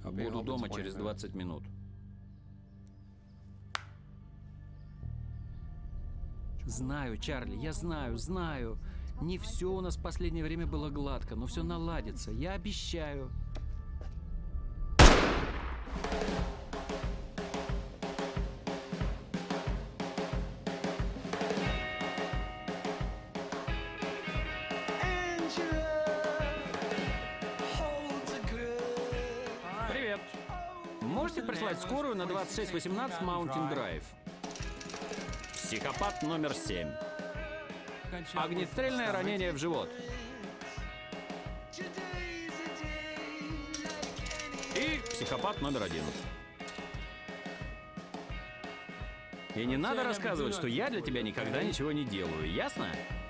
Буду дома через 20 минут. Знаю, Чарли, я знаю. Не все у нас в последнее время было гладко, но все наладится, я обещаю. Привет. Можете прислать скорую на 2618 Mountain Drive? Психопат номер 7. Огнестрельное ранение в живот. И психопат номер 1. И не надо рассказывать, что я для тебя никогда ничего не делаю, ясно?